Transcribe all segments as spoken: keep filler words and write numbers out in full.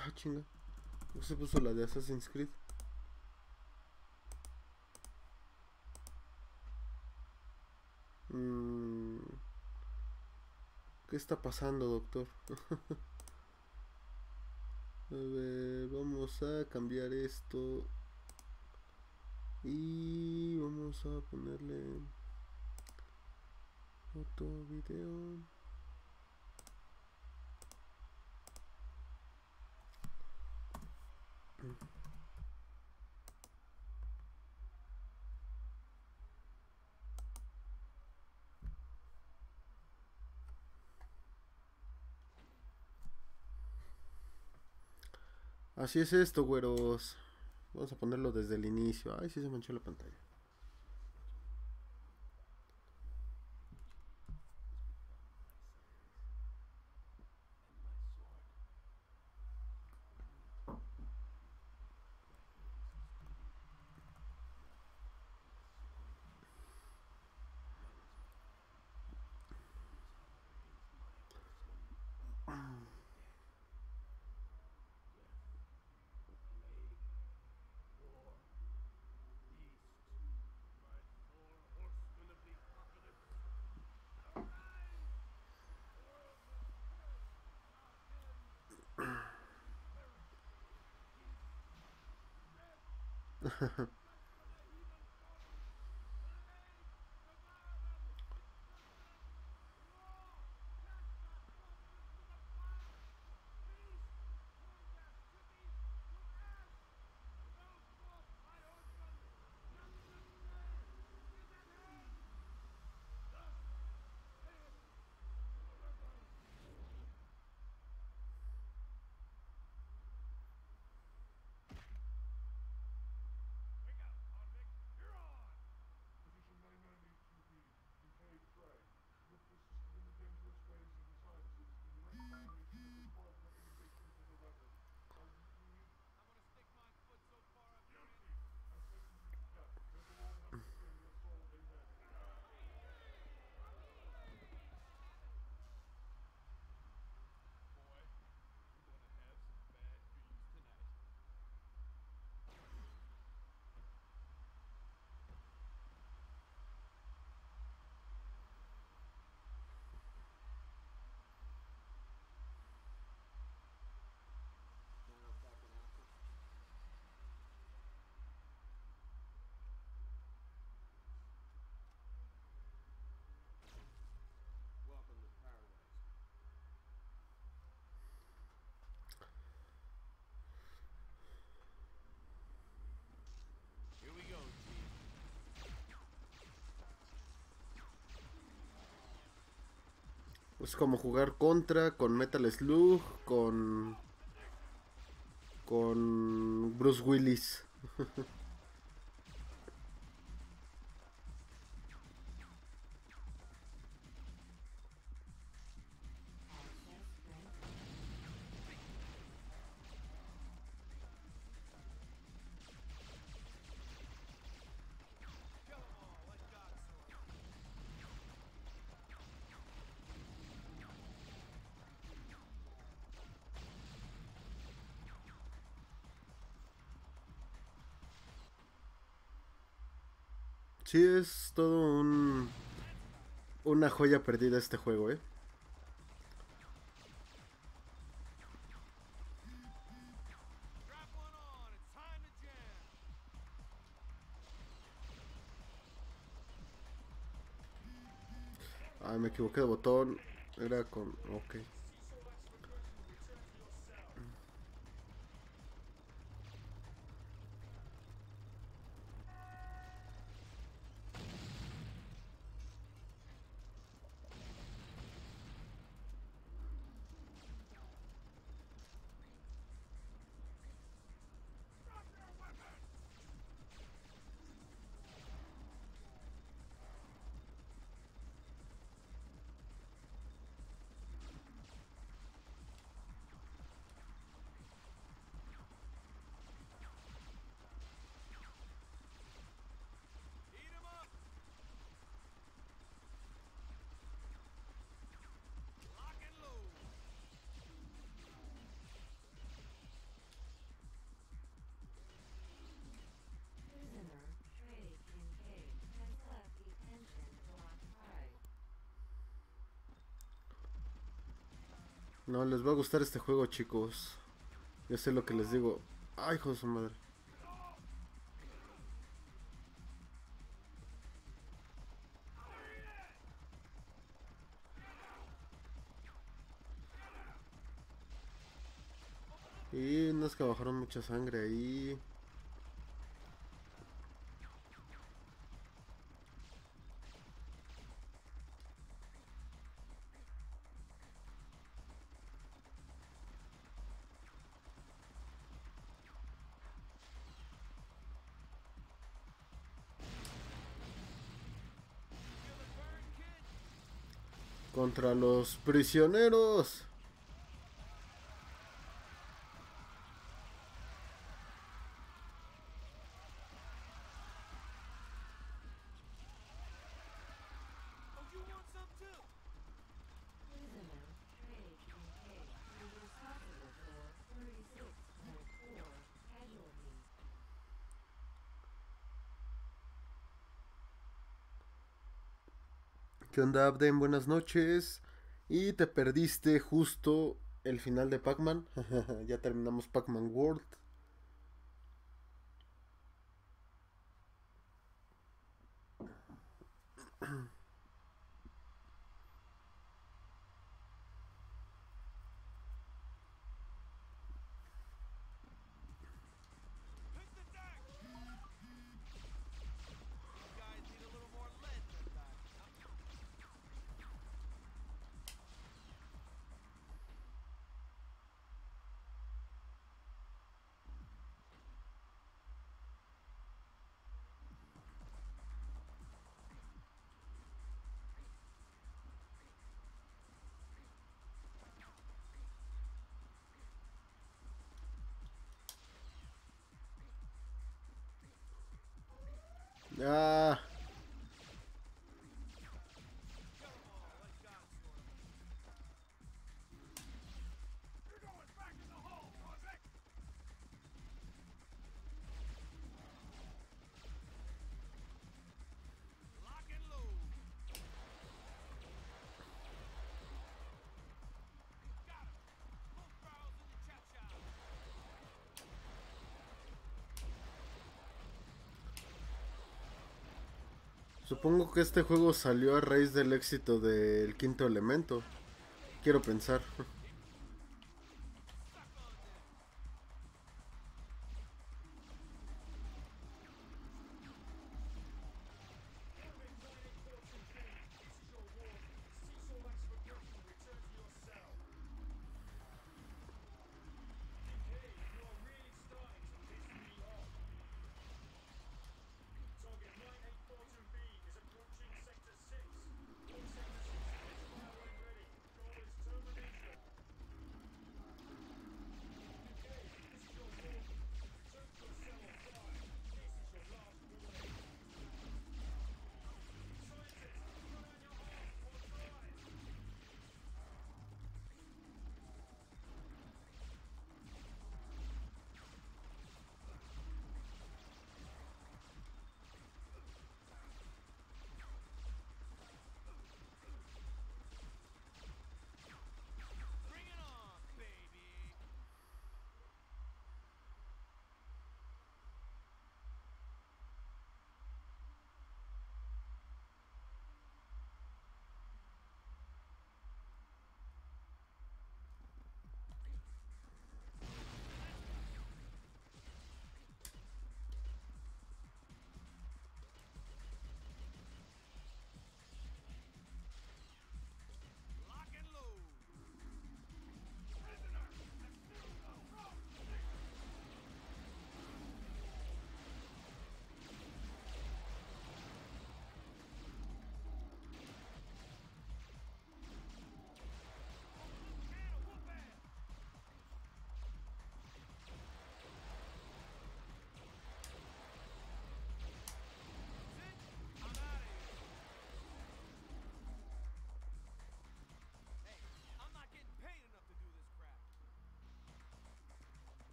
Ah, chinga. ¿No se puso la de Assassin's Creed? Mm, ¿Qué está pasando, doctor? A ver, vamos a cambiar esto. Y vamos a ponerle foto, video. Así es esto, güeros. Vamos a ponerlo desde el inicio. Ay, sí se manchó la pantalla. Es como jugar contra, con Metal Slug, con. con Bruce Willis. Sí, es todo un. una joya perdida este juego, eh. Ah, me equivoqué de botón. Era con. Ok. No, les va a gustar este juego, chicos. Yo sé lo que les digo. Ay, hijo de su madre. Y no es que bajaron mucha sangre ahí. Contra los prisioneros. ¿Qué onda, Abden? Buenas noches. Y te perdiste justo el final de Pac-Man. Ya terminamos Pac-Man World. Ah, supongo que este juego salió a raíz del éxito del Quinto Elemento. Quiero pensar.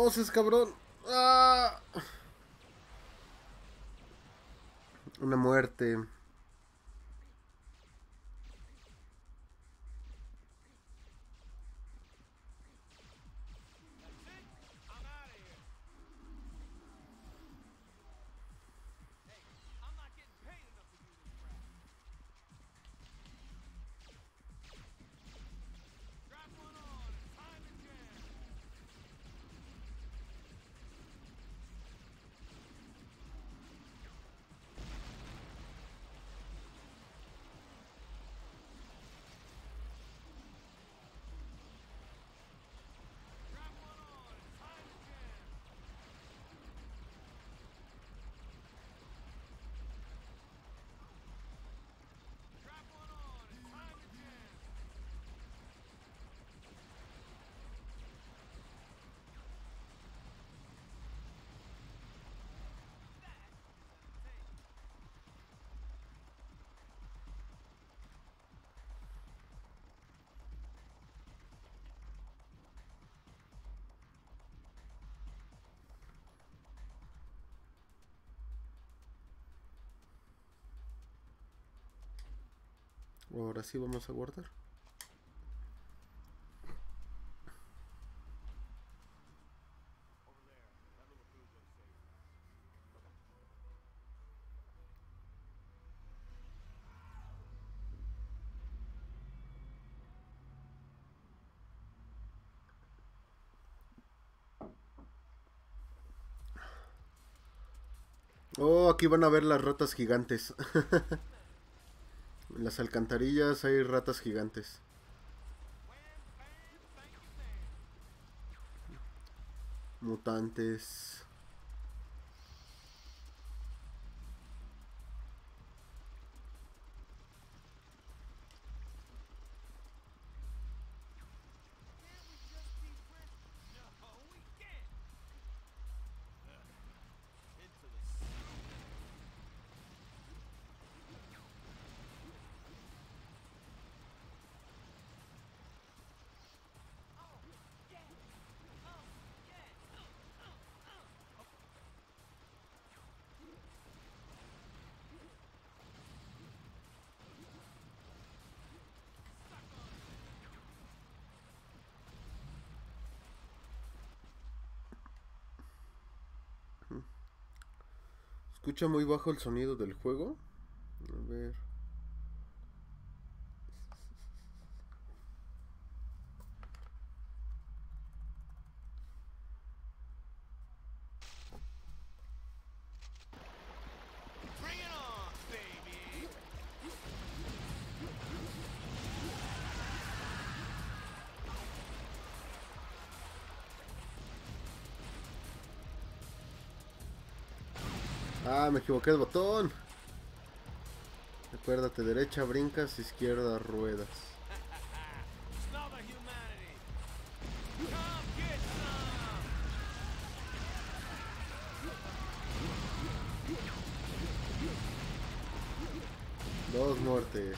conoces, cabrón. ¡Ah! Una muerte. Ahora sí vamos a guardar. Oh, aquí van a ver las ratas gigantes. En las alcantarillas hay ratas gigantes. Mutantes. Escucha muy bajo el sonido del juego. A ver. Ah, me equivoqué de botón. Acuérdate, derecha brincas, izquierda ruedas. Dos muertes.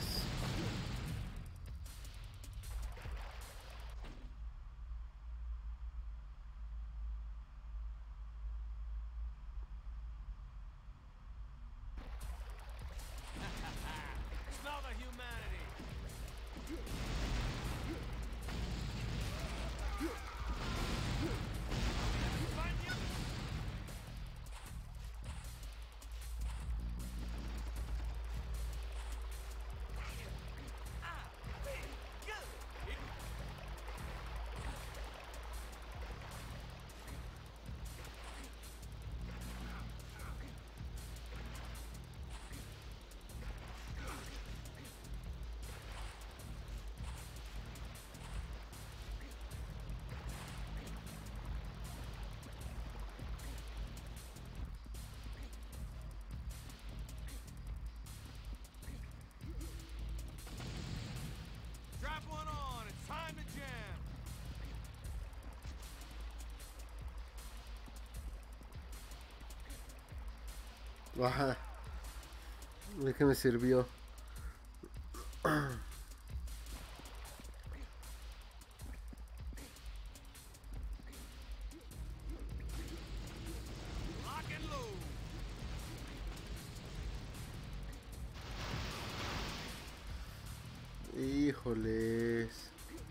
Ajá. ¿De qué me sirvió? Híjoles.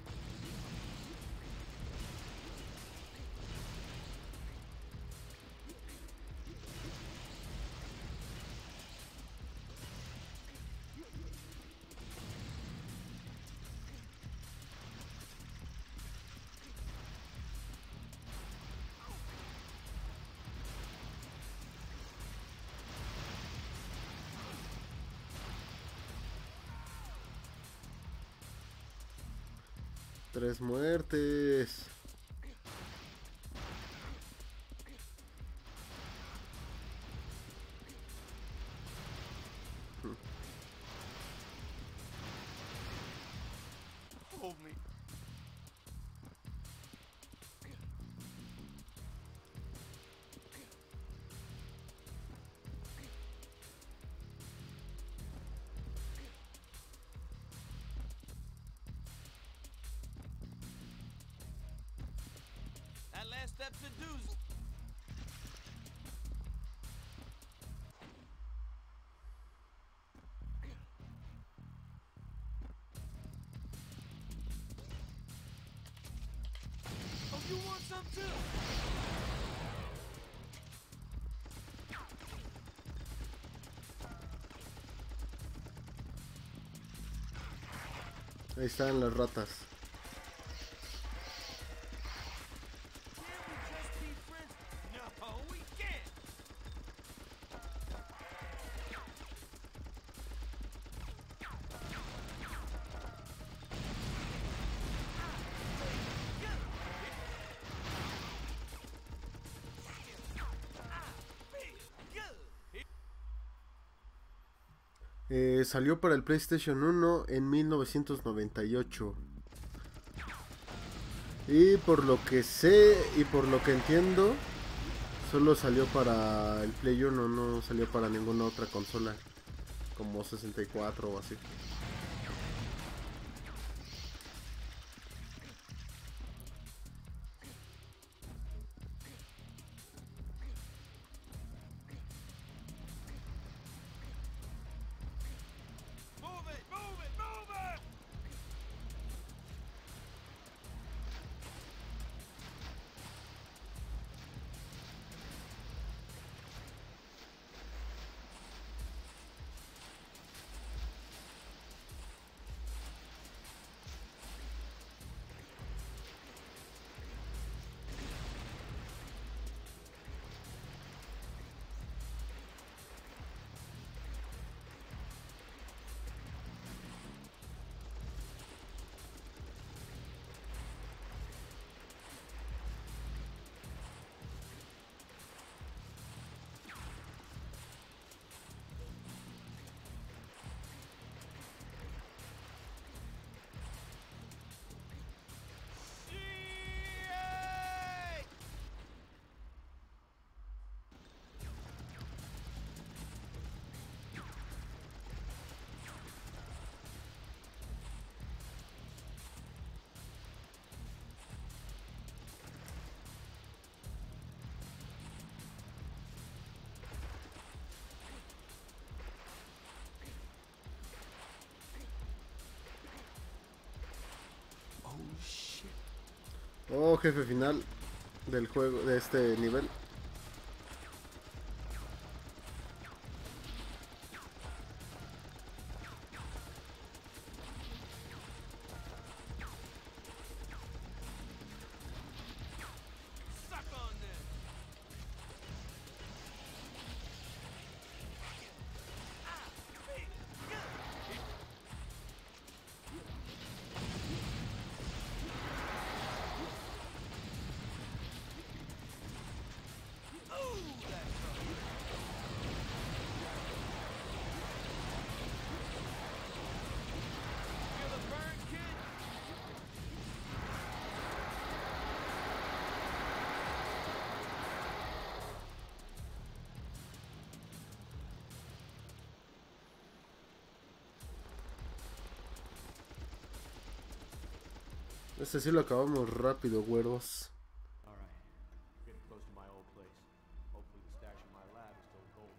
Tres muertes. Hold me. That last step's a doozy. Oh, you want some too? Ahí están las ratas. Can't we just be friends? No, we can't. Eh, salió para el PlayStation uno en mil novecientos noventa y ocho. Y por lo que sé y por lo que entiendo, solo salió para el Play uno, no salió para ninguna otra consola, como sesenta y cuatro o así. Move it, move it, move it! Yay! Oh shit. Oh, jefe final del juego, de este nivel. Suck on this. Ah, hey, good. Ooh, that's feel the burn, kid? Este sí lo acabamos rápido, güeros. All right, getting close to my old place. Hopefully the stash in my lab is still gold.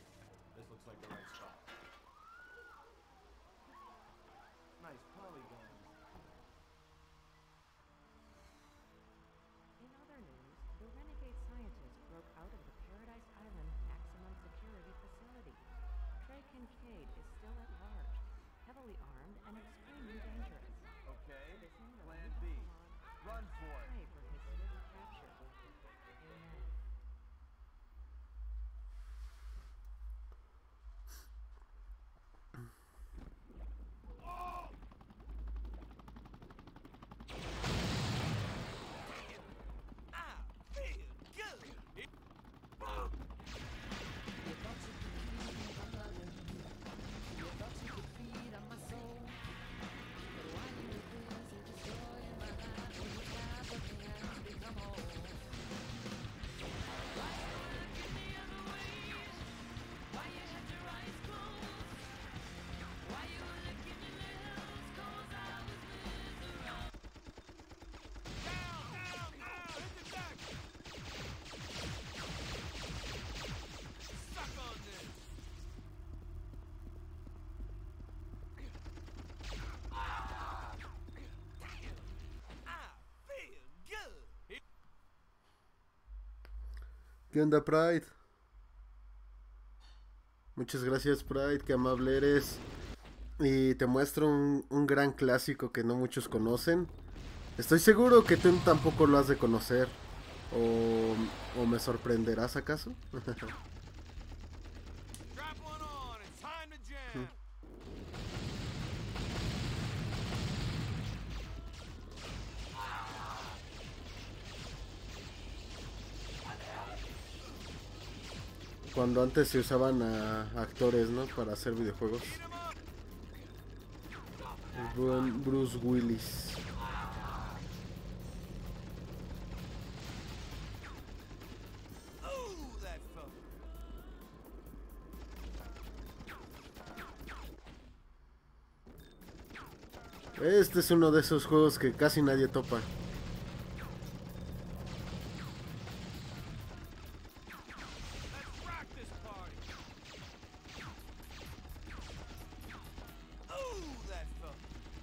This looks like the right spot. Nice polygon. Trey Kincaid is still at large, heavily armed and extremely dangerous. Okay, They seem to plan leave B. us alone. Run for it. Pray for his swift capture. Amen. ¿Qué onda, Pride? Muchas gracias, Pride, qué amable eres. Y te muestro un, un gran clásico que no muchos conocen. Estoy seguro que tú tampoco lo has de conocer. ¿O, o me sorprenderás acaso? Strap one on, it's time to jam. Cuando antes se usaban a actores, ¿no? Para hacer videojuegos. Bru- Bruce Willis. Ooh, that felt Este es uno de esos juegos que casi nadie topa. Let's rock this party. Ooh, that felt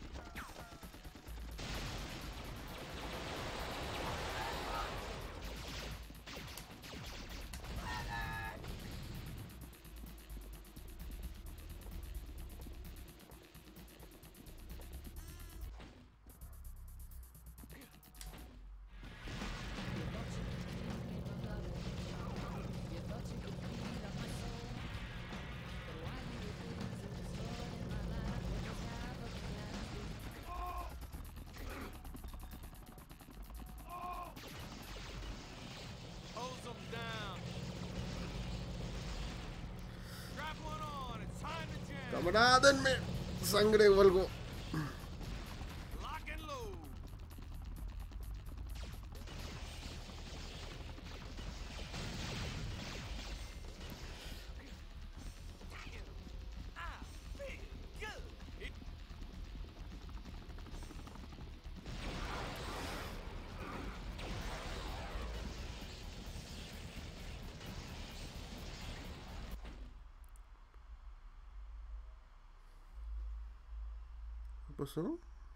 hose them down. Strap one on, it's time to jam. Camarada, denme sangre o algo. Lock and load. I feel good. It- ¿Qué pasó?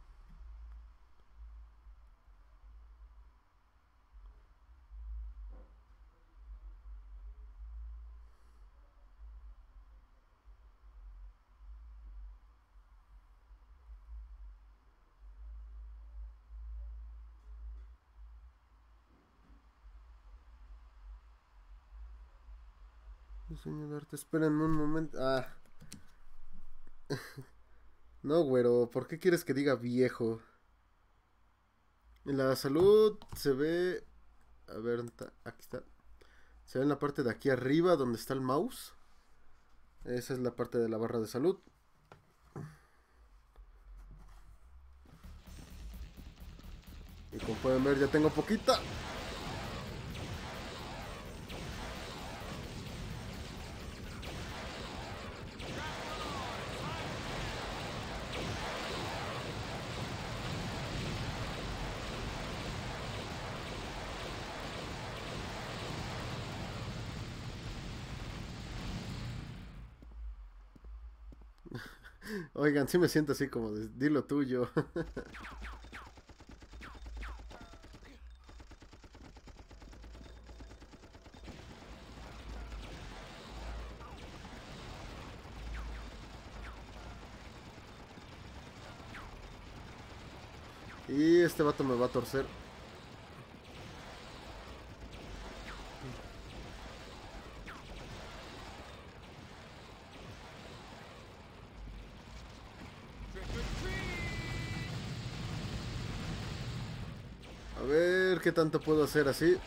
Diseño de arte, espérenme un momento. Ah. No, güero, ¿por qué quieres que diga viejo? En la salud se ve... A ver, ¿dónde está? Aquí está. Se ve en la parte de aquí arriba donde está el mouse. Esa es la parte de la barra de salud. Y como pueden ver ya tengo poquita. Oigan, sí me siento así como de, dilo tuyo. Y este vato me va a torcer. A ver qué tanto puedo hacer así.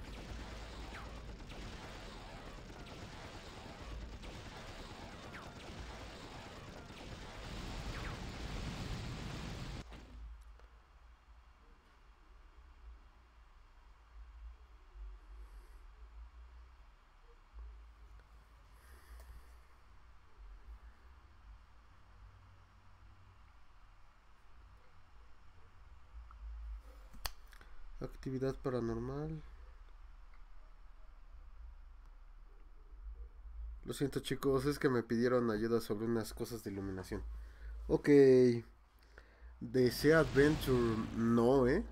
Actividad paranormal. Lo siento chicos, es que me pidieron ayuda sobre unas cosas de iluminación. Ok. Desea Adventure, no, eh.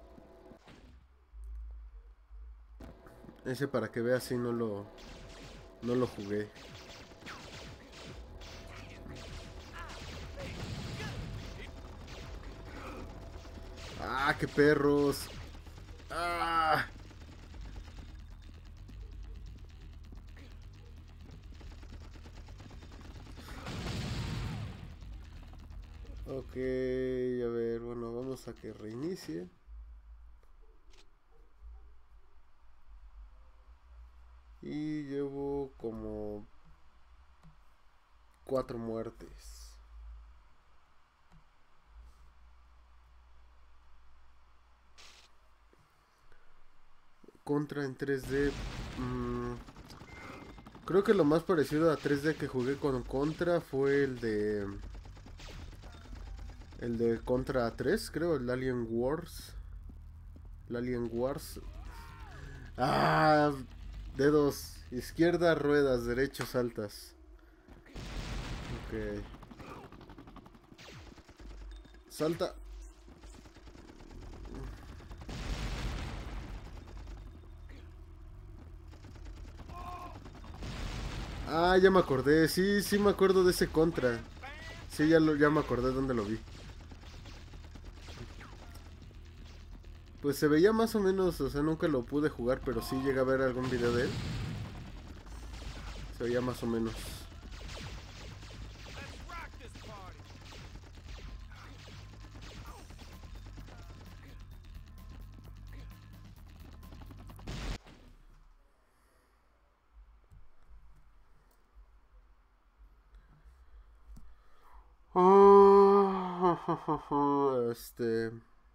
Ese para que veas si no lo, no lo jugué. Ah, qué perros. Ah. Ok, a ver, bueno, vamos a que reinicie. Y llevo como cuatro muertes. Contra en tres D. Mmm, creo que lo más parecido a tres D que jugué con Contra fue el de... El de Contra tres, creo, el Alien Wars. El Alien Wars. Ah, dedos. Izquierda, ruedas, derecho, saltas. Ok. Salta. Ah, ya me acordé. Sí, sí me acuerdo de ese Contra. Sí, ya, lo, ya me acordé dónde lo vi. Pues se veía más o menos, o sea, nunca lo pude jugar, pero sí llegué a ver algún video de él. Se veía más o menos. Let's rock this party. Ah, este...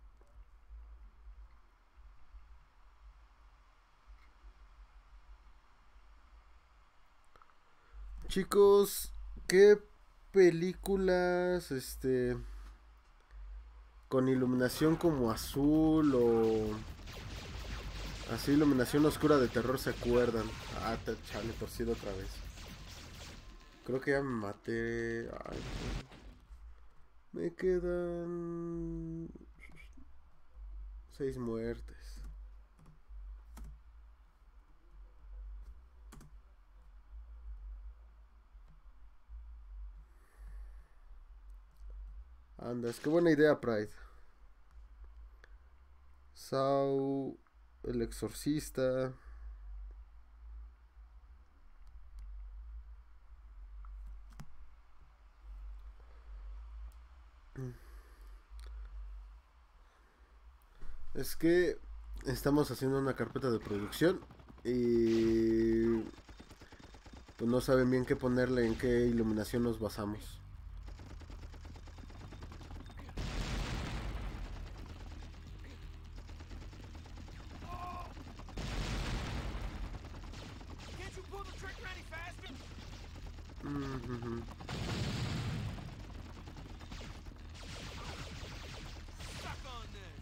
Chicos, ¿qué películas, este, con iluminación como azul o así iluminación oscura de terror se acuerdan? Ah, te chale, torcido otra vez. Creo que ya me maté. Ay, no. Me quedan seis muertes. Anda, es que buena idea, Pride. Saw, el exorcista. Es que estamos haciendo una carpeta de producción y pues no saben bien qué ponerle, en qué iluminación nos basamos. Can't you pull the trigger any faster? Mm-hmm. Suck on this.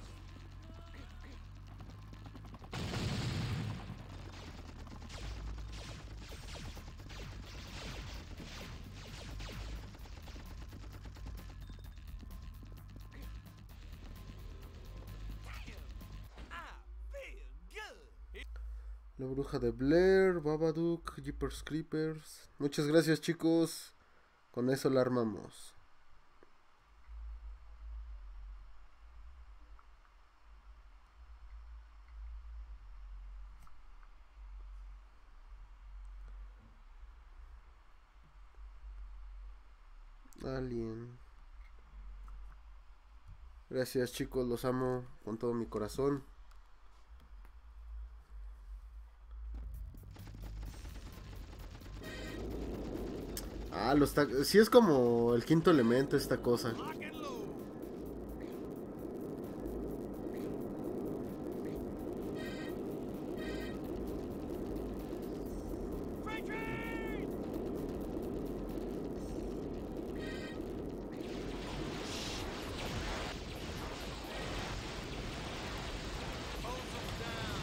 Damn, I feel good. La bruja de Blair, Babadook, Jeepers Creepers. Muchas gracias chicos. Con eso la armamos. Alien. Gracias chicos, los amo con todo mi corazón. Ah, los tacos. Sí es como el quinto elemento esta cosa. Lock and load. Freight train! Hose 'em down.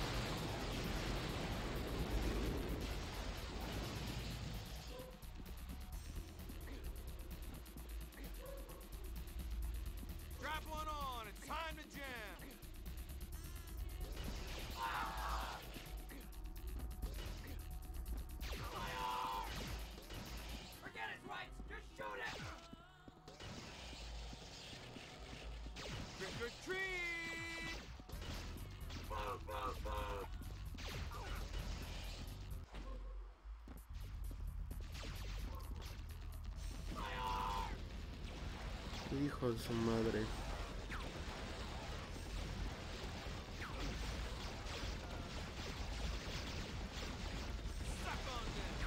Strap one on, it's time to jam. Forget his rights, just shoot him! Trick or treat! Boom, boom, boom! Hijo de su madre. Suck on them!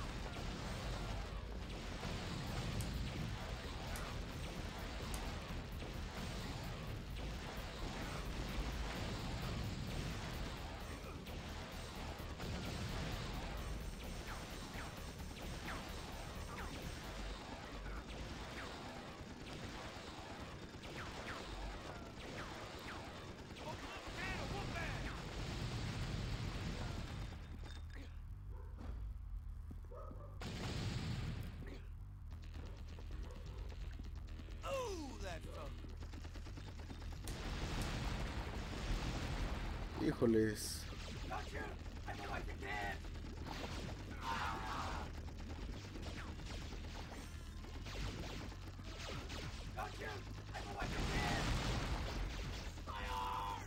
Open up a can of whoop ass! Ooh, that felt good. Híjoles. Don't you? I know what you did! Ah! Don't you? I know what you did! My arm!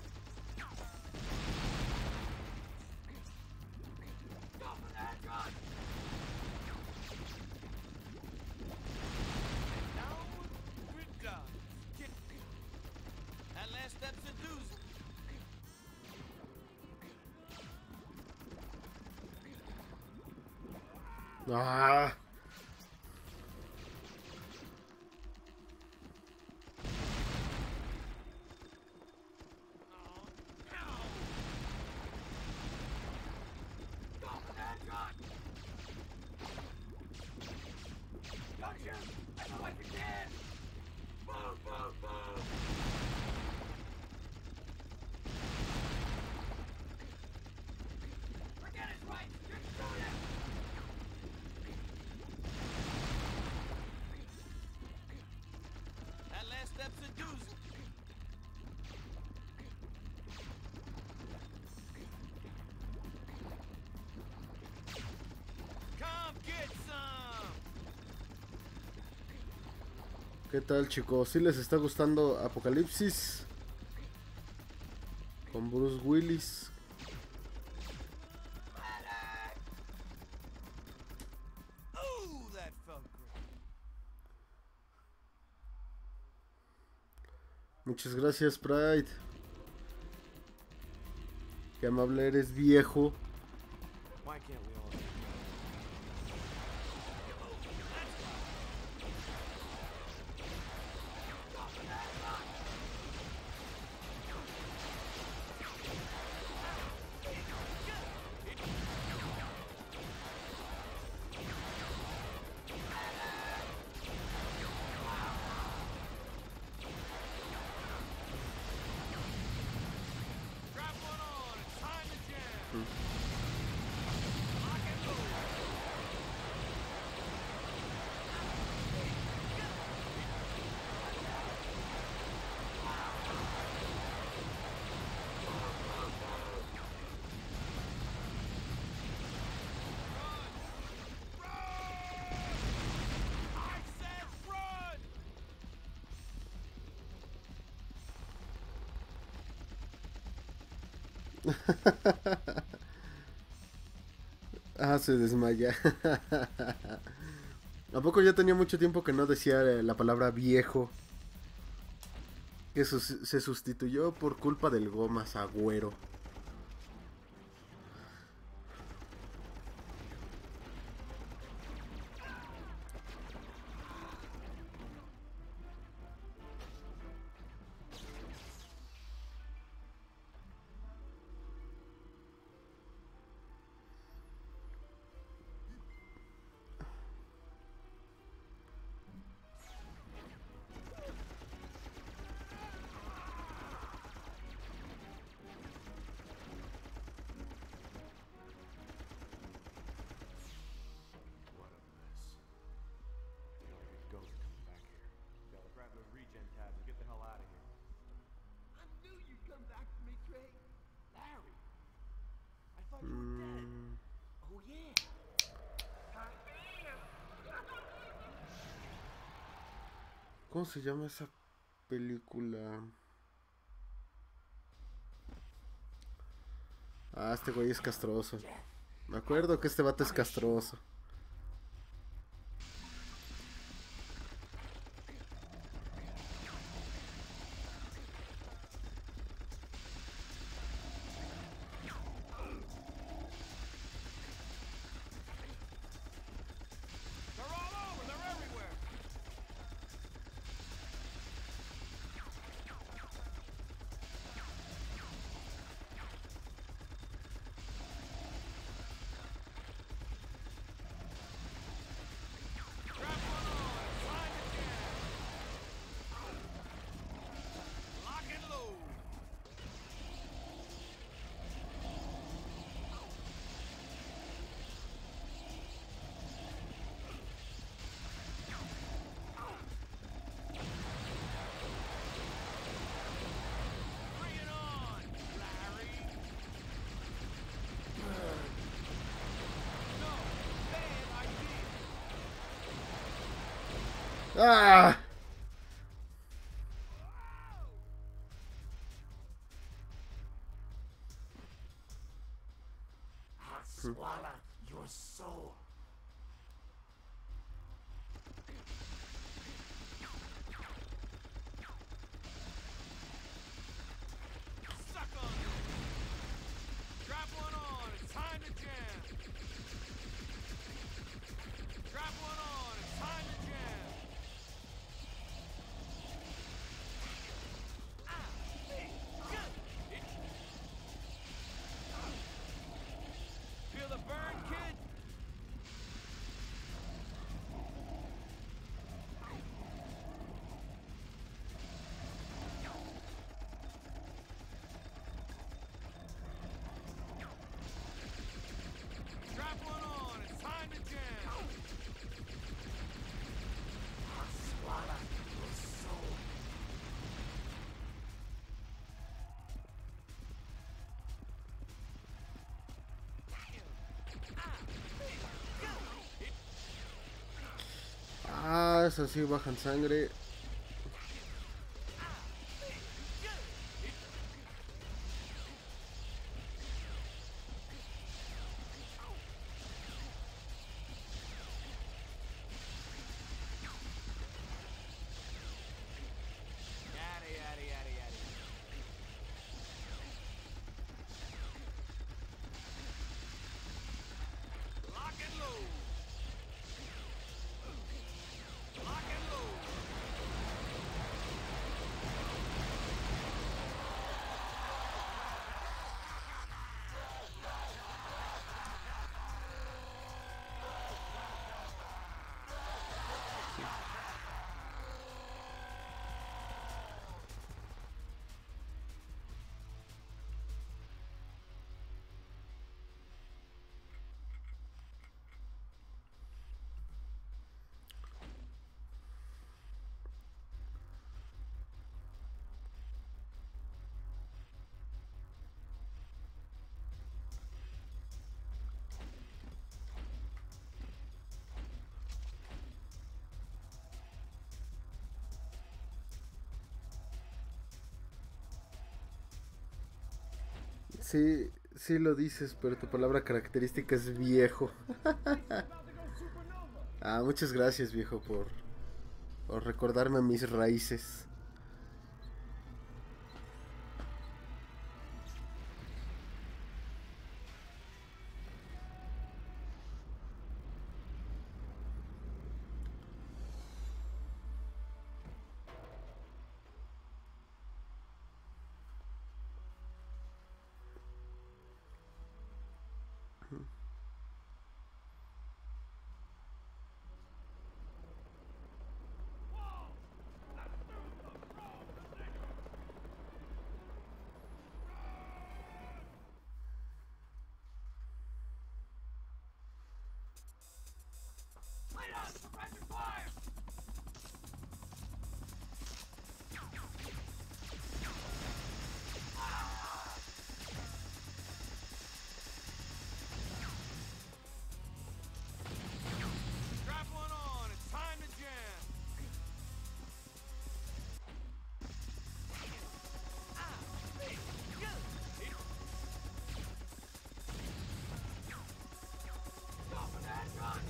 Go for that gun! Now we're done. Get that last step's a doozy. Ah. Go for that gun! Don't you? I know what you did! Boom, boom, boom! Forget his rights, just shoot him! That last step's a doozy. Come get some! ¿Qué tal chicos? ¿Sí les está gustando Apocalipsis? Con Bruce Willis. Ooh, that felt great. Muchas gracias Pride. Qué amable eres, viejo. Why can't we all? Strap one on, it's time to jam. Lock and load. Run! Run! I said run! Ah, se desmaya. ¿A poco ya tenía mucho tiempo que no decía eh, la palabra viejo? Que sus- se sustituyó por culpa del Gomas Agüero. What a mess. Feel like a ghost coming back here. Gotta grab those regen tabs and get the hell out of here. I knew you'd come back for me, Trey. Larry. I thought you were dead. Mm, Oh, yeah. ¿Cómo se llama esa película? Ah, este güey es castroso. Me acuerdo que este vato es castroso. They're all over. They're everywhere. Grab one on. Sign the jam. Lock and load. Bring it on, Larry. No, bad idea. ¡Ah! I'll swallow your soul. Suck on it. Drop one on. It's time to jam. Drop one on. It's time to jam. Ah, hey, good. It- Feel the burn, kid? Drop one on. It's time to jam. I'll swallow your soul. Ah, eso sí, bajan sangre. Yada, yada, yada, yada. Lock and load. Lock and load. Sí, sí lo dices, pero tu palabra característica es viejo. Ah, muchas gracias, viejo, por, por recordarme mis raíces. Lead us! Suppressor fire! Strap one on. It's time to jam. Go for that run!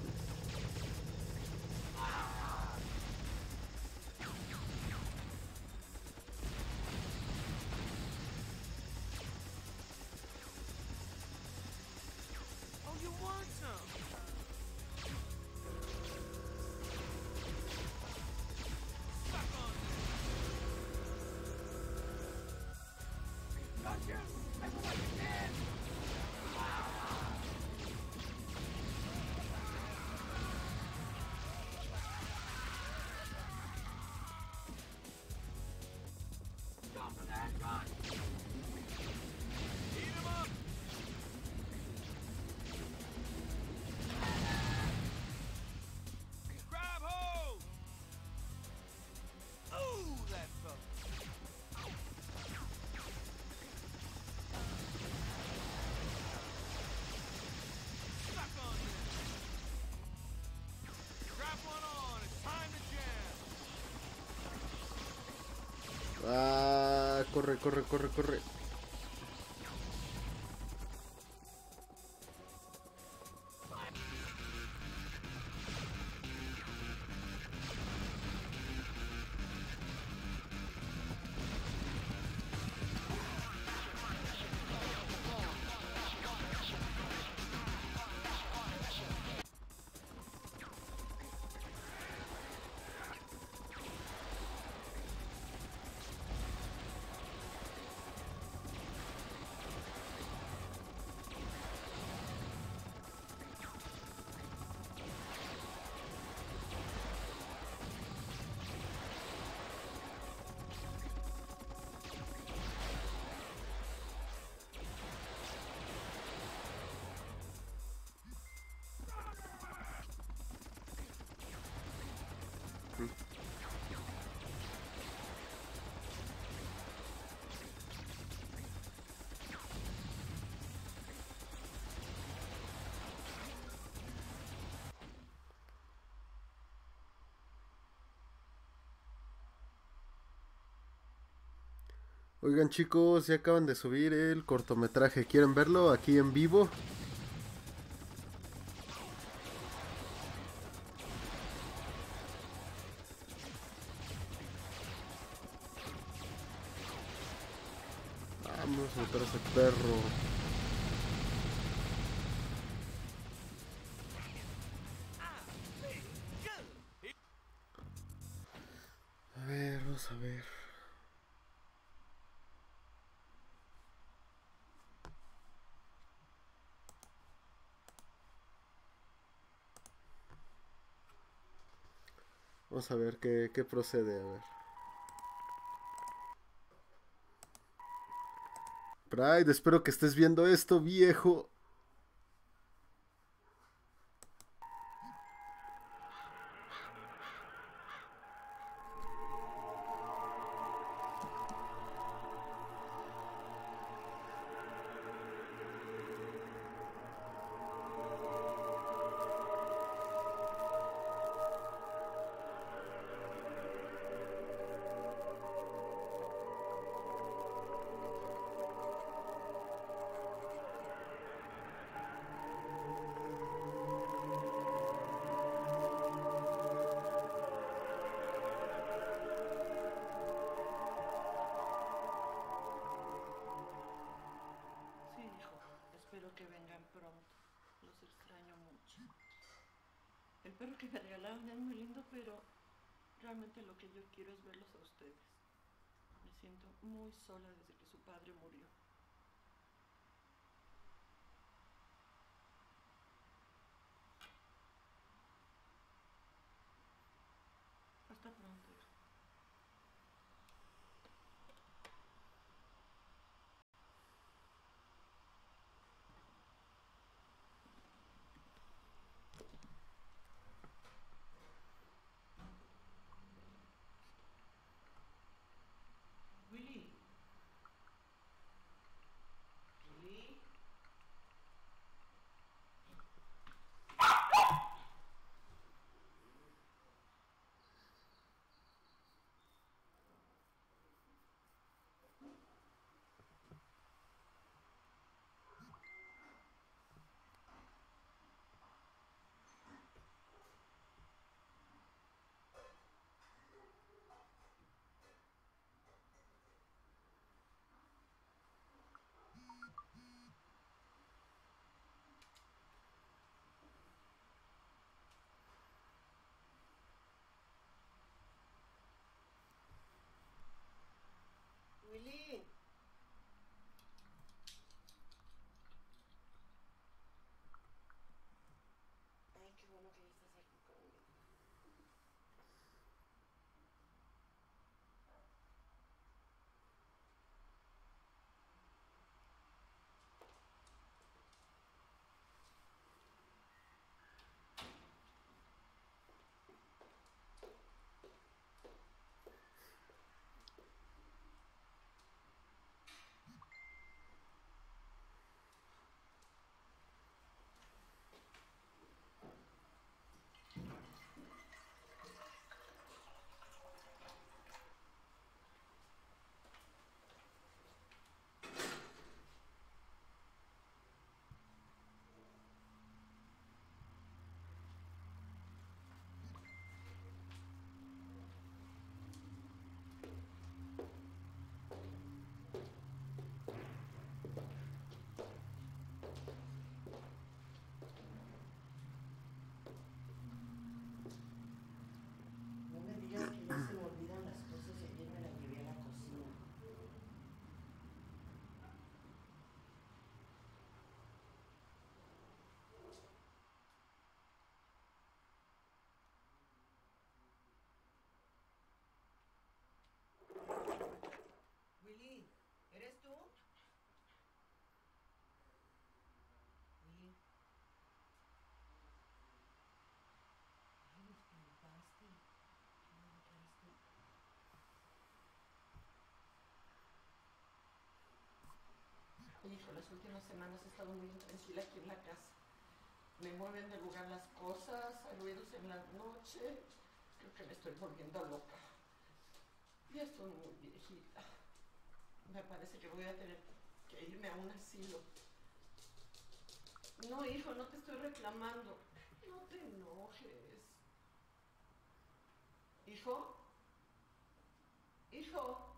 Oh, you want some? Suck on this. Gotcha! Everybody in! Go for that run! Eat him up! Grab hold! Ooh, that felt. Suck on this. Strap one on. It's time to jam. Ah, corre, corre, corre, corre. Oigan, chicos, ya acaban de subir el cortometraje. ¿Quieren verlo aquí en vivo? Vamos a matar a ese perro. A ver, vamos a ver. Vamos a ver qué, qué procede, a ver. Pride, espero que estés viendo esto, viejo. perro que me regalaron es muy lindo, pero realmente lo que yo quiero es verlos a ustedes. Me siento muy sola desde que su padre murió. Hasta pronto, hijo. Willy. Willy. Willy. Ay, qué bueno que ya estás aquí conmigo. No me digas que ya se me olvidan las cosas y ayer me la llevé a la cocina. Willy, ¿eres tú? Willy. Ay, me espantaste. ¿Qué me dejaste? Hijo, las últimas semanas he estado muy intranquila aquí en la casa. Me mueven de lugar las cosas, hay ruidos en la noche. Creo que me estoy volviendo loca. Ya estoy muy viejita. Me parece que voy a tener que irme a un asilo. No, hijo, no te estoy reclamando. No te enojes. ¿Hijo? ¿Hijo?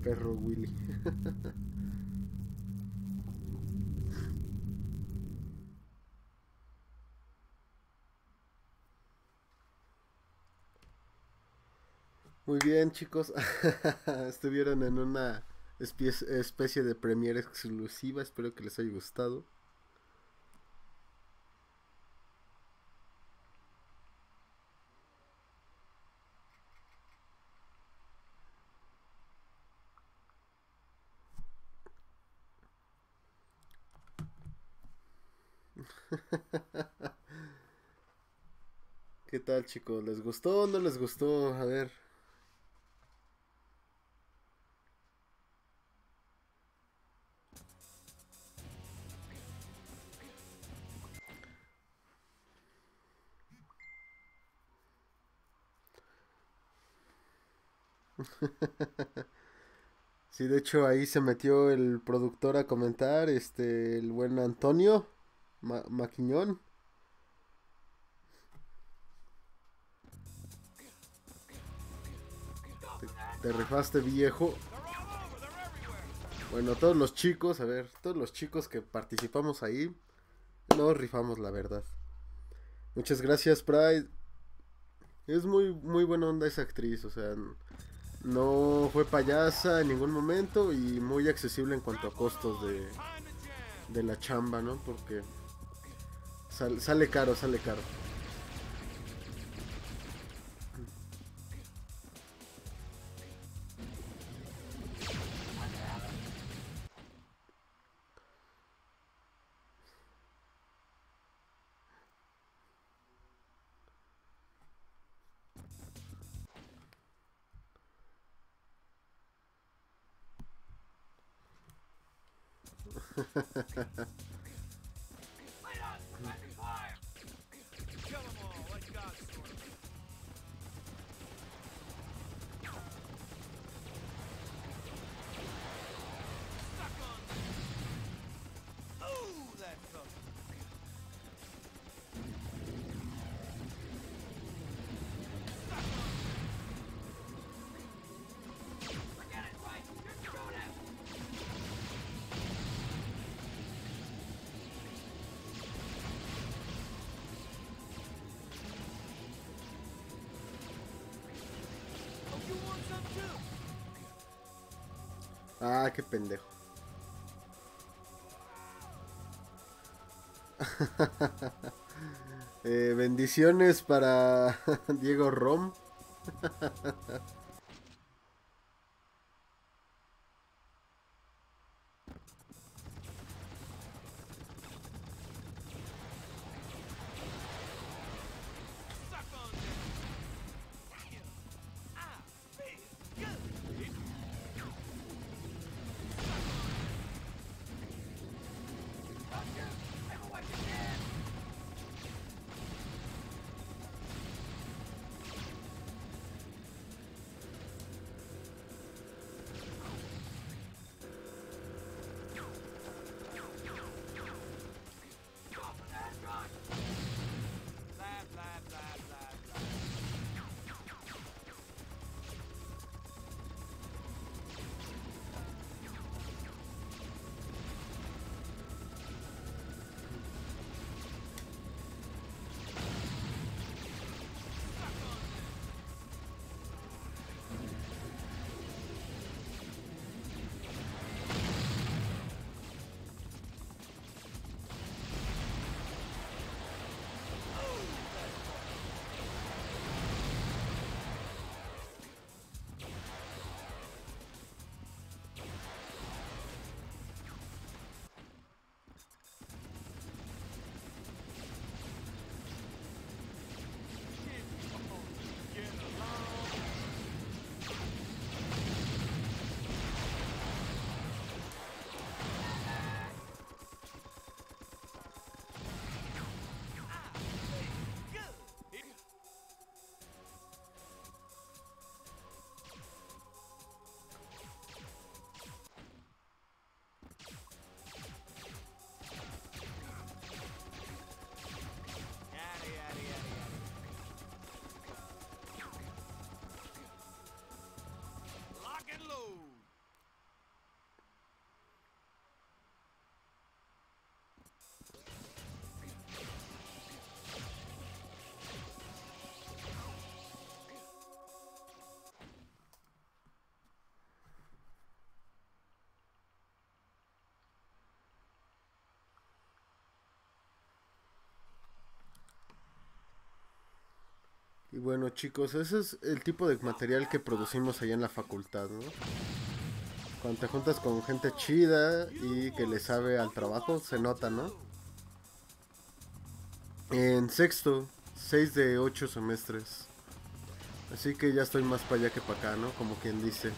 perro Willy. Muy bien, chicos. Estuvieron en una espie- especie de premiere exclusiva. Espero que les haya gustado. ¿Qué tal, chicos? ¿Les gustó o no les gustó? A ver. Sí, de hecho ahí se metió el productor a comentar, este, el buen Antonio Ma- Maquiñón. Te, te rifaste, viejo. Bueno, todos los chicos, a ver, todos los chicos que participamos ahí, nos rifamos, la verdad. Muchas gracias, Pride. Es muy, muy buena onda esa actriz, o sea, no fue payasa en ningún momento y muy accesible en cuanto a costos de, Time to jam. de la chamba, ¿no? Porque sal- sale caro, sale caro. Kill 'em all like God's sort of. Suck on that. Ooh, that cover. Suck on Get it right. You're screwed up. Oh, you want some too? Ah, qué pendejo. Eh, bendiciones para Diego Rom. Suck on that. Yeah. Ah, feel good. Y bueno, chicos, ese es el tipo de material que producimos allá en la facultad, ¿no? Cuando te juntas con gente chida y que le sabe al trabajo, se nota, ¿no? En sexto, seis de ocho semestres. Así que ya estoy más para allá que para acá, ¿no? Como quien dice.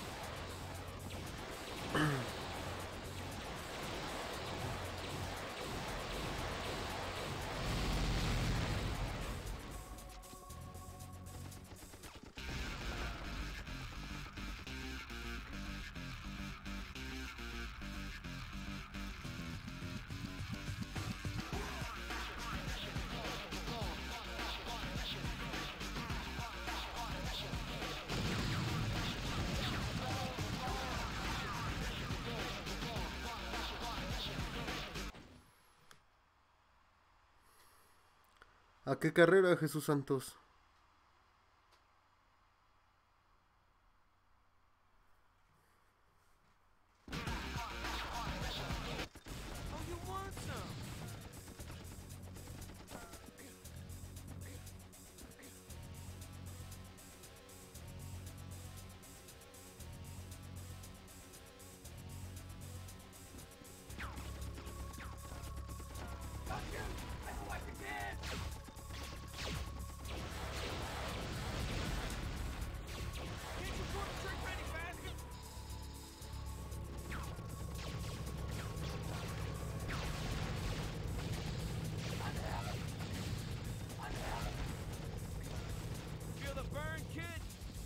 ¿A qué carrera, Jesús Santos? Oh, you want some? Get your short trick ready, bastard! Feel the burn, kid?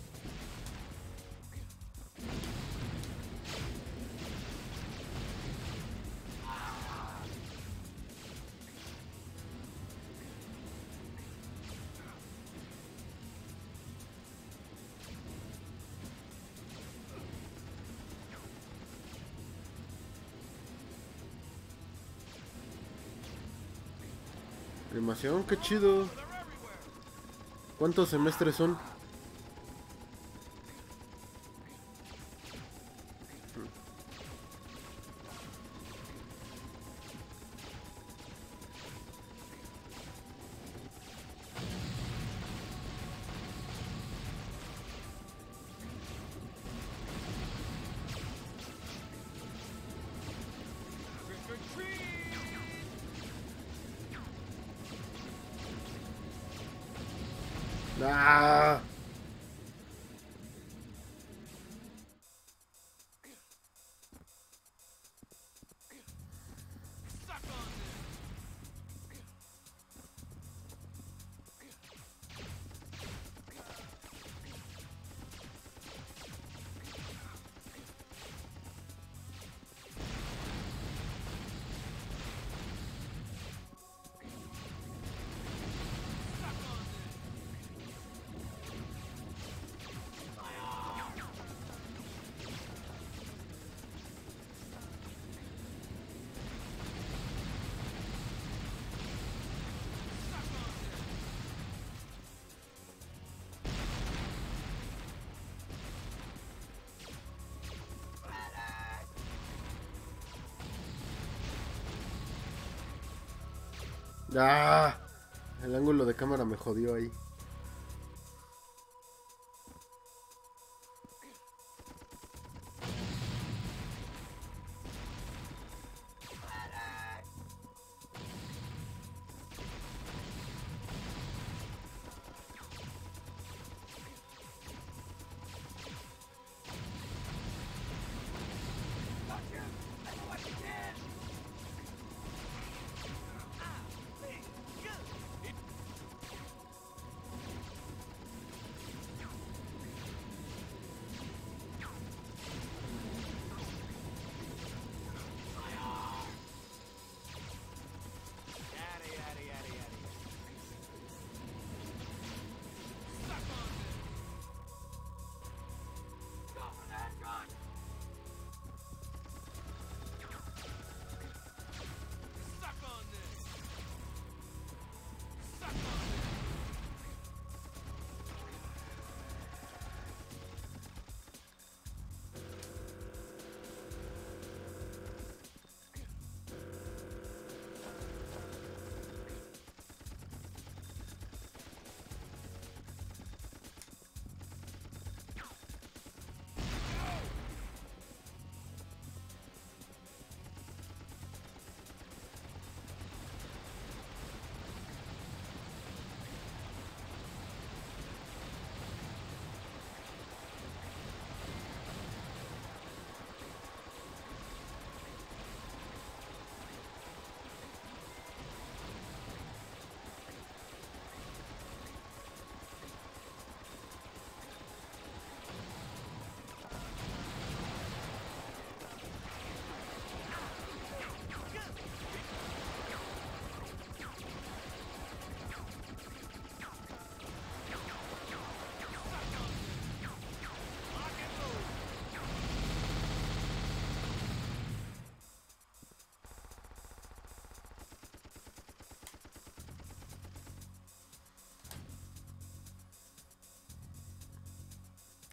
Animación, qué chido. They're everywhere! ¿Cuántos semestres son? Trick or treat! ¡Ah! Suck on this! Suck on this! Suck on this! ¡Ah! El ángulo de cámara me jodió ahí.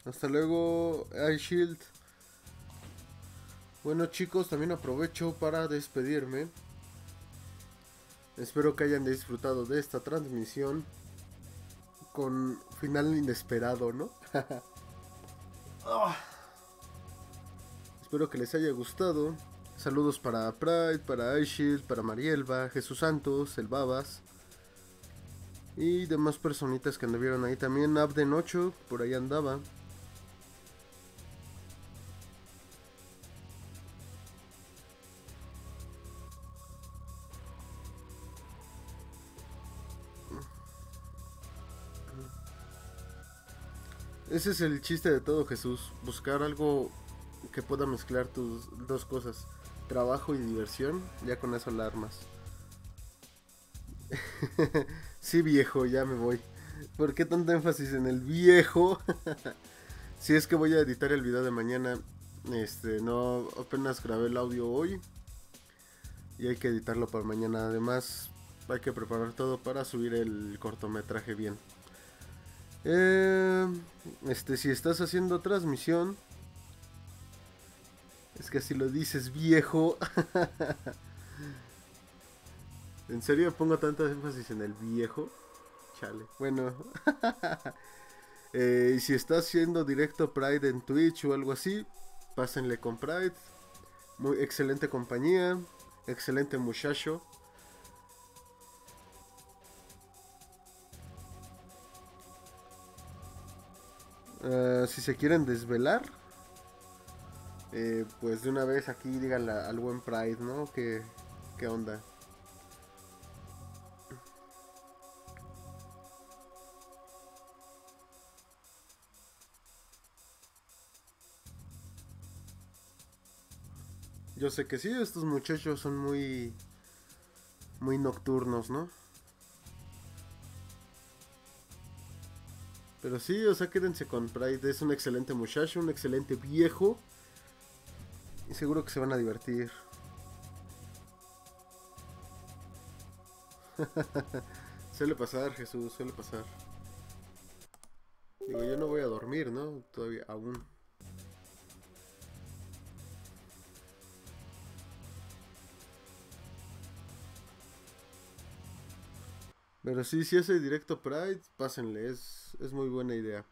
Hasta luego, iShield. Bueno chicos, también aprovecho para despedirme. Espero que hayan disfrutado de esta transmisión con final inesperado, ¿no? Espero que les haya gustado. Saludos para Pride, para iShield, para Marielba, Jesús Santos, el Babas y demás personitas que anduvieron ahí. También Abden ocho, por ahí andaba. Ese es el chiste de todo, Jesús. Buscar algo que pueda mezclar tus dos cosas. Trabajo y diversión. Ya con eso la armas. Sí, viejo, ya me voy. ¿Por qué tanto énfasis en el viejo? Si es que voy a editar el video de mañana. Este, no, apenas grabé el audio hoy. Y hay que editarlo para mañana. Además, hay que preparar todo para subir el cortometraje bien. Eh, este, si estás haciendo transmisión, es que si lo dices, viejo. ¿En serio pongo tanto énfasis en el viejo? Chale. Bueno. eh, y si estás haciendo directo Pride en Twitch o algo así, pásenle con Pride. Muy excelente compañía. Excelente muchacho. Uh, si se quieren desvelar, eh, pues de una vez aquí díganle al buen Pride, ¿no? ¿Qué, qué onda? Yo sé que sí, estos muchachos son muy, muy nocturnos, ¿no? Pero sí, o sea, quédense con Pride. Es un excelente muchacho, un excelente viejo. Y seguro que se van a divertir. Suele pasar, Jesús, suele pasar. Digo, yo no voy a dormir, ¿no? Todavía, aún. Pero sí, si hace directo Pride, pásenle, es, es muy buena idea.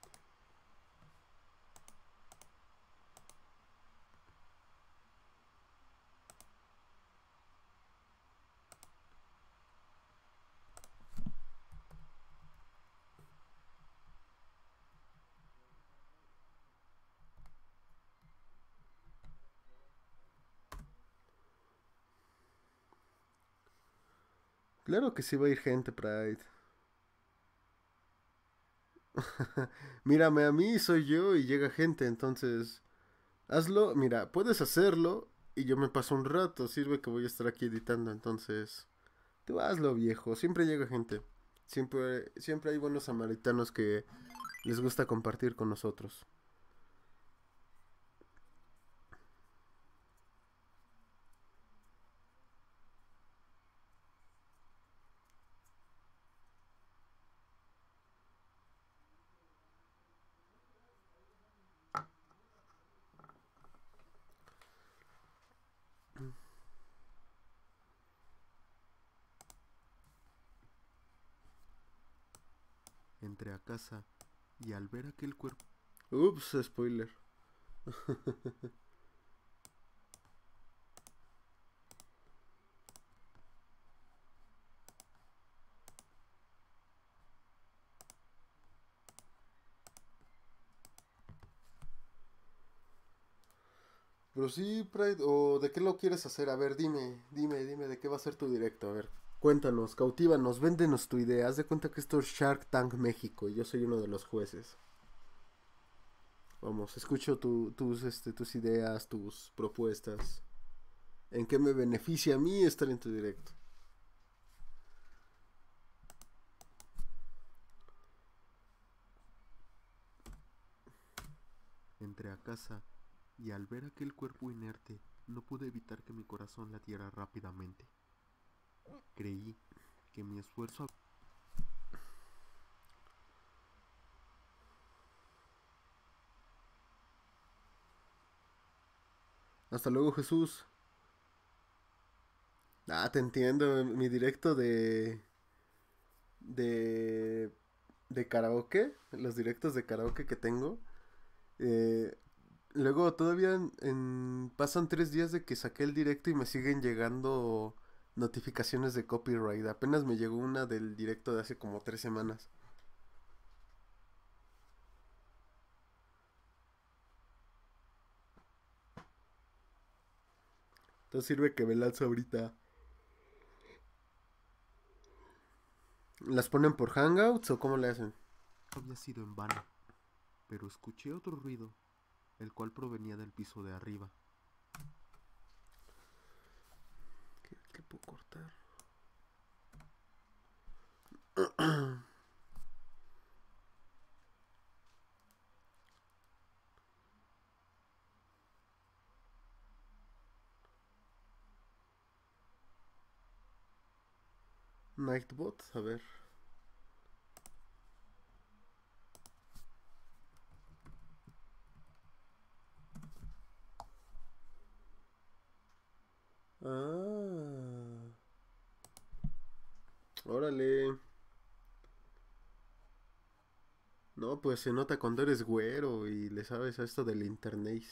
Claro que sí va a ir gente, Pride. Mírame a mí, soy yo y llega gente, entonces hazlo. Mira, puedes hacerlo y yo me paso un rato. Sirve que voy a estar aquí editando, entonces tú hazlo, viejo. Siempre llega gente. Siempre, siempre hay buenos samaritanos que les gusta compartir con nosotros. Entré a casa y al ver aquel cuerpo... Ups, spoiler. Pero sí, Pride, o ¿de qué lo quieres hacer? A ver, dime, dime, dime, ¿de qué va a ser tu directo? A ver, cuéntanos, cautívanos, véndenos tu idea. Haz de cuenta que esto es Shark Tank México y yo soy uno de los jueces. Vamos, escucho tu, tus, este, tus ideas, tus propuestas. ¿En qué me beneficia a mí estar en tu directo? Entré a casa y al ver aquel cuerpo inerte no pude evitar que mi corazón latiera rápidamente. Creí que mi esfuerzo... Hasta luego, Jesús. Ah, te entiendo. Mi directo de. De. De karaoke. Los directos de karaoke que tengo. Eh, luego todavía en, en- pasan tres días de que saqué el directo y me siguen llegando notificaciones de copyright. Apenas me llegó una del directo de hace como tres semanas. Entonces sirve que me lanzo ahorita. ¿Las ponen por Hangouts o cómo le hacen? Había sido en vano, pero escuché otro ruido, el cual provenía del piso de arriba. ¿Qué, qué puedo cortar? Nightbot, a ver. Ah. Órale. No, pues se nota cuando eres güero y le sabes a esto del internet.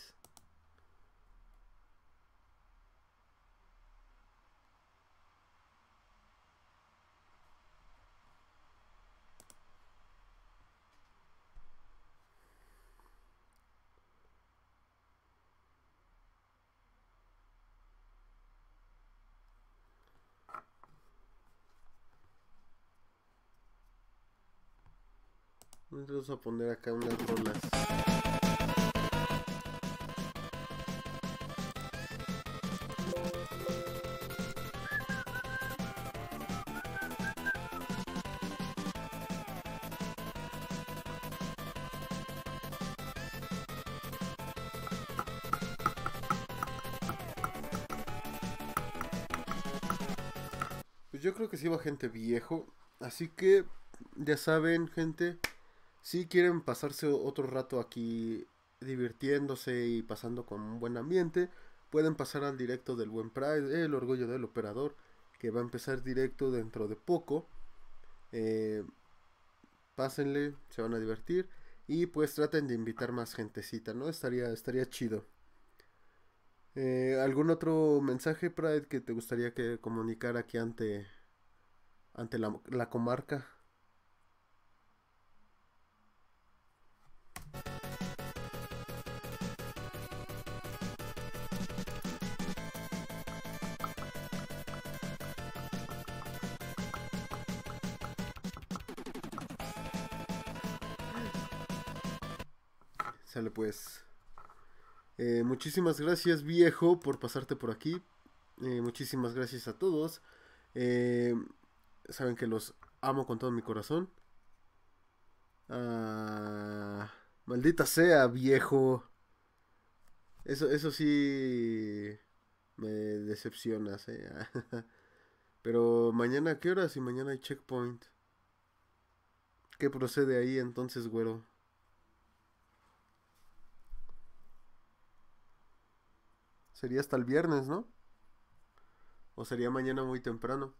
Vamos a poner acá unas rolas. Pues yo creo que sí va gente viejo. Así que ya saben, gente. Si quieren pasarse otro rato aquí divirtiéndose y pasando con un buen ambiente, pueden pasar al directo del Buen Pride, el orgullo del operador, que va a empezar directo dentro de poco. Eh, pásenle, se van a divertir y pues traten de invitar más gentecita, ¿no? Estaría, estaría chido. Eh, ¿algún otro mensaje, Pride, que te gustaría que comunicar aquí ante, ante la, la comarca? Sale pues. Eh, muchísimas gracias, viejo, por pasarte por aquí. Eh, muchísimas gracias a todos. Eh, saben que los amo con todo mi corazón. Ah, maldita sea, viejo. Eso, eso sí me decepcionas, eh. Pero mañana, ¿a qué hora? Si mañana hay checkpoint. ¿Qué procede ahí entonces, güero? Sería hasta el viernes, ¿no? O sería mañana muy temprano.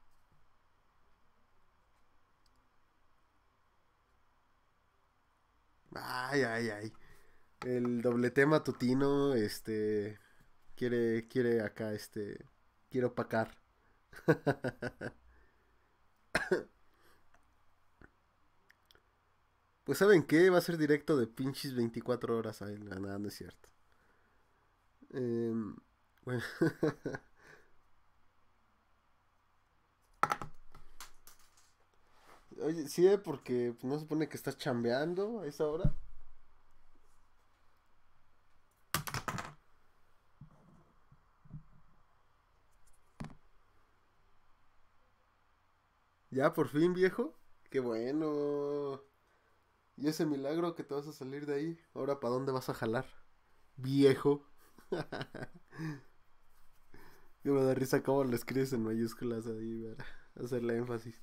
Ay, ay, ay. El doble tema tutino, este, quiere, quiere acá, este, quiere opacar. Pues ¿saben qué? Va a ser directo de pinches veinticuatro horas. Ay, no, nada, no es cierto. Em, bueno. Oye, sí, eh, porque pues, no se supone que estás chambeando a esa hora. Ya, por fin, viejo. Qué bueno. Y ese milagro que te vas a salir de ahí. Ahora, ¿para dónde vas a jalar? Viejo. Y me da risa cómo lo escribes en mayúsculas ahí para hacerle énfasis.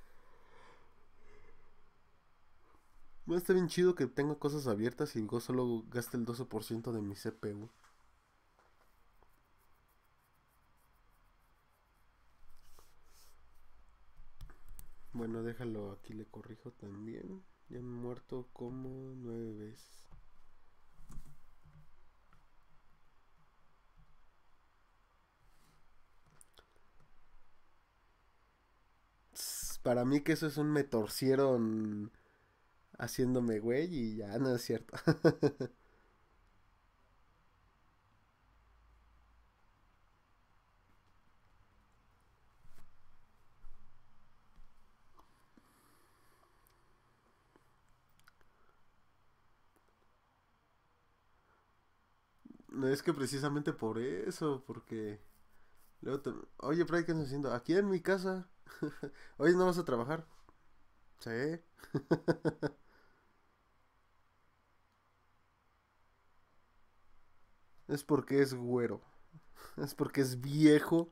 Bueno, está bien chido que tenga cosas abiertas y yo solo gaste el doce por ciento de mi C P U. Bueno, déjalo, aquí le corrijo también. Ya me he muerto como nueve veces. Tss, para mí que eso es un me torcieron haciéndome güey y ya no es cierto. No es que precisamente por eso, porque luego te... Oye, Fray, ¿qué estás haciendo? Aquí en mi casa. Oye, ¿no vas a trabajar? Sí. Es porque es güero. Es porque es viejo.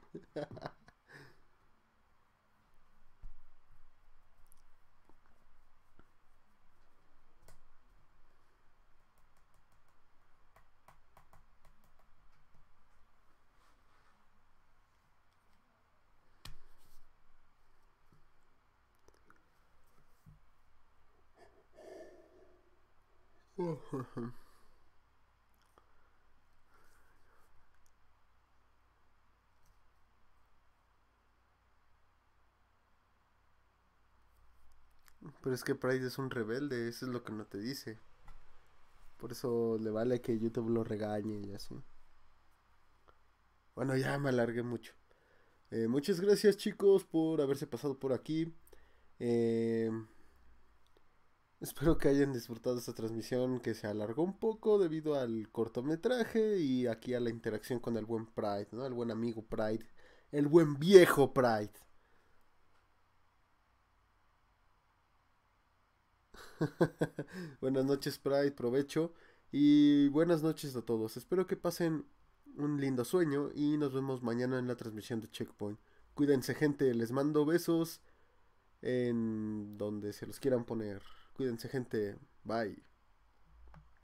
Pero es que Pride es un rebelde, eso es lo que no te dice. Por eso le vale que YouTube lo regañe y así. Bueno, ya me alargué mucho. Eh, muchas gracias chicos por haberse pasado por aquí. Eh, Espero que hayan disfrutado esta transmisión que se alargó un poco debido al cortometraje y aquí a la interacción con el buen Pride, ¿no? El buen amigo Pride. El buen viejo Pride. Buenas noches, Pride, provecho. Y buenas noches a todos. Espero que pasen un lindo sueño y nos vemos mañana en la transmisión de Checkpoint. Cuídense, gente. Les mando besos en donde se los quieran poner. Cuídense, gente. Bye.